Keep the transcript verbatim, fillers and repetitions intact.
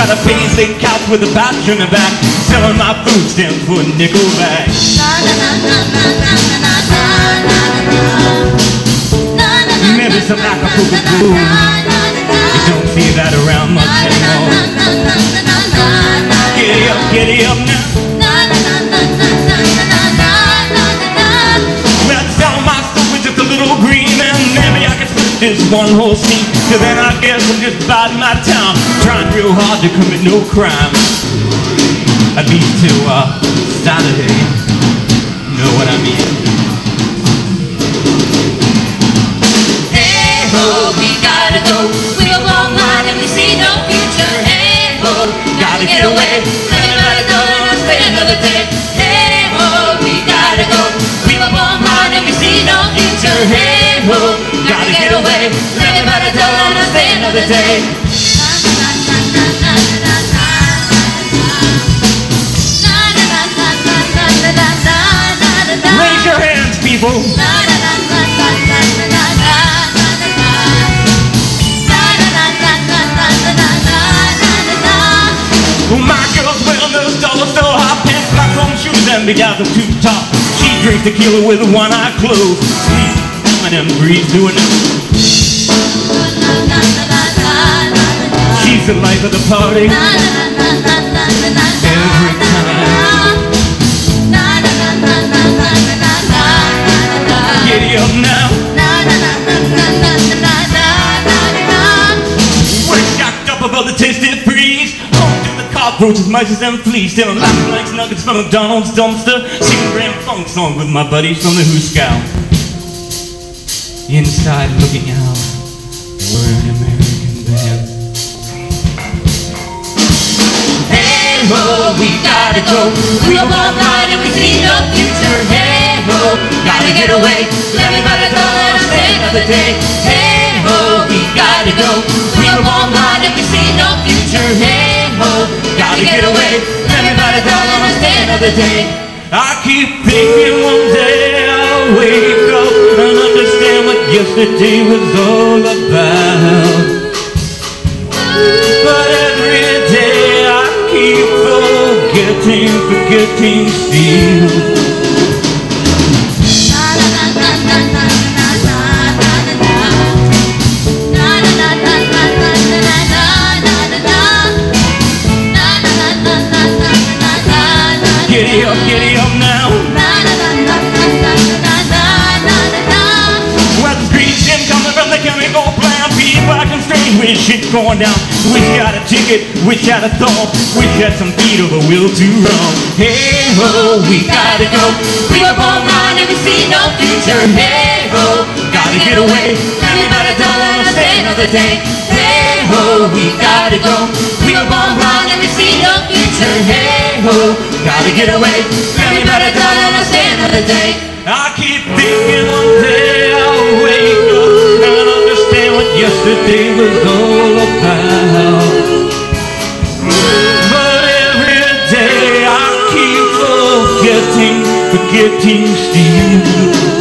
got a paisley couch with a couch in the back, selling my food stamps for a nickel bag. Maybe some Acapulca Gold. You don't see that around much anymore. Giddy up, giddy up now. Well, I'd sell my stuff with just a little green, and maybe I could split this one whole scene. So then I guess I'm just biding my time, trying real hard to commit no crime. At least till uh, Saturday. Know what I mean? Hey ho, we gotta go. We were born blind and we see no future. Hey ho, gotta get away. Everybody don't stay another day. Hey ho, we gotta go. We were born blind and we see no future. Hey ho, gotta get away. Everybody don't stay another day. Raise your hands, people. My girl's wearing those dollar store hot pants, black home shoes, and bedazzled tube top. She drinks tequila with one eye closed. Sleep, and them breeze doing it. She's the life of the party. Every time. Giddy up now. We're shocked up above the tasty breeze. Cockroaches, mice, and fleas, stealing laughing like nuggets from McDonald's dumpster. Singing grand funk song with my buddies from the Who Scout. Inside looking out, we're an American band. Hey ho, we gotta go. We were born blind and we see no future. Hey ho, gotta get away. Everybody don't stay another day. Hey ho, we gotta go. We were born blind and we see no future. Hey ho, gotta get away. Everybody don't stay another day. I keep thinking one day I'll wake up and understand what yesterday was all about. But every day I keep forgetting, forgetting still. Giddy up, giddy up now. Well, the green shit coming from the chemical plant. People acting strange with shit going down. Wish you had a ticket, wish you had a thought. Wish you had some beat of the will to run. Hey ho, we gotta go. We were born blind and we see no future. Hey ho, gotta get away. Everybody don't wanna stay another day. Hey ho, we gotta go. We were born blind and we see no future. Hey ho, gotta get away. Everybody don't wanna stay another day. I keep thinking one day I'll wake up and understand what yesterday was all about. But every day I keep forgetting, forgetting still.